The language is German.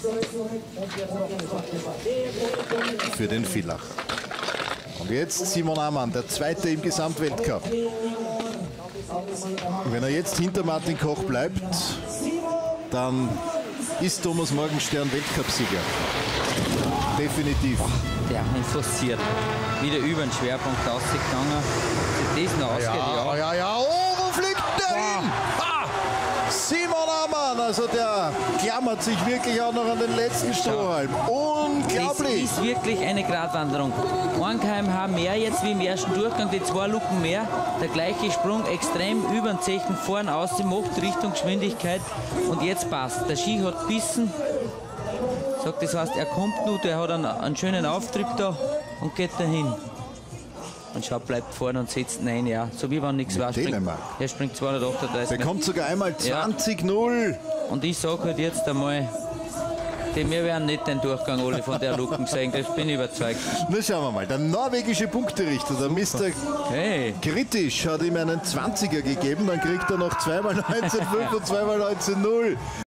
für den Villach. Und jetzt Simon Ammann, der Zweite im Gesamtweltcup. Wenn er jetzt hinter Martin Koch bleibt, dann ist Thomas Morgenstern Weltcupsieger. Definitiv. Der hat ihn forciert. Wieder über den Schwerpunkt ausgegangen. Das noch ausgeht, ja. Oh, wo fliegt der hin? Ah! Simon Ammann, also der klammert sich wirklich auch noch an den letzten Strohhalm. Unglaublich. Es ist wirklich eine Gratwanderung. 1 km/h mehr jetzt wie im ersten Durchgang, die 2 Luken mehr. Der gleiche Sprung extrem über den Zechen vorn aus, macht Richtung Geschwindigkeit. Und jetzt passt. Der Ski hat bissen. Sagt, das heißt, er kommt nur, der hat einen schönen Auftrieb da und geht dahin. Und schaut, bleibt vorne und setzt ihn ein, ja. So wie wenn nichts war. Er springt 238. Bekommt sogar einmal 20-0. Ja. Und ich sage halt jetzt einmal, wir werden nicht den Durchgang alle von der Luken sehen, das bin ich überzeugt. Na schauen wir mal, der norwegische Punkterichter, der Mr. Kritisch, hat ihm einen 20er gegeben, dann kriegt er noch 2x19,5 und 2x19,0.